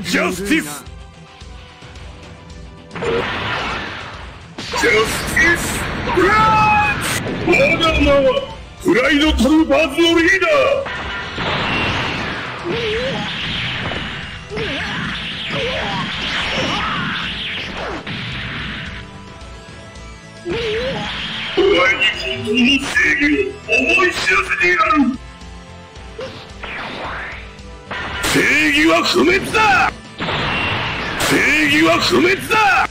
ジャスティス。ジャスティスブラッツ。我が名はプライドトルーパーズのリーダー。お前に本当の正義を思い知らせてやる。正義は不滅だ。正義は不滅だ。